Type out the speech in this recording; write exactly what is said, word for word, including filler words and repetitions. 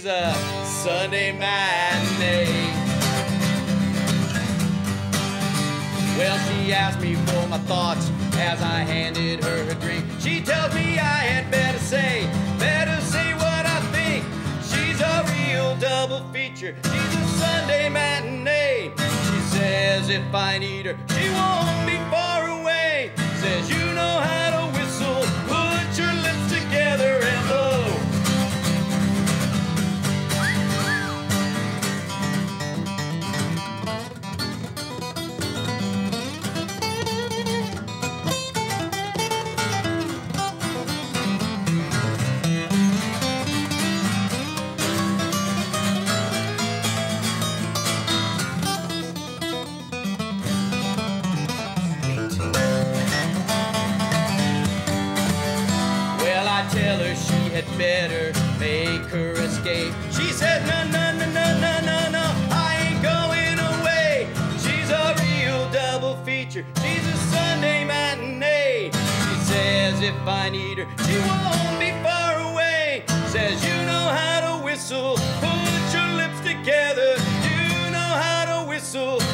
she's a Sunday matinee. Well, she asked me for my thoughts as I handed her a drink. She tells me I had better say, better say what I think. She's a real double feature, she's a Sunday matinee. She says if I need her, she won't be far away. Says you know how to whistle, put your lips together and blow. Tell her she had better make her escape. She said, no, no, no, no, no, no, no, I ain't going away. She's a real double feature, she's a Sunday matinee. She says if I need her, she won't be far away. Says you know how to whistle, put your lips together. You know how to whistle,